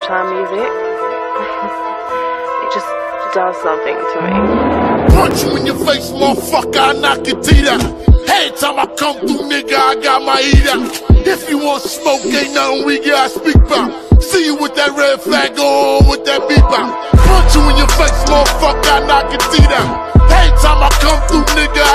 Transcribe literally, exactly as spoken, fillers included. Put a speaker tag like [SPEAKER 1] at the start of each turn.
[SPEAKER 1] time music. It just does something to me.
[SPEAKER 2] Punch you in your face, motherfucker, I knock your teeth out. Every time I come through, nigga, I got my heat out. If you want smoke, ain't nothing we gotta speak about. See you with that red flag on, with that beep out. Punch you in your face, motherfucker, I knock your teeth out. Every time I come through, nigga,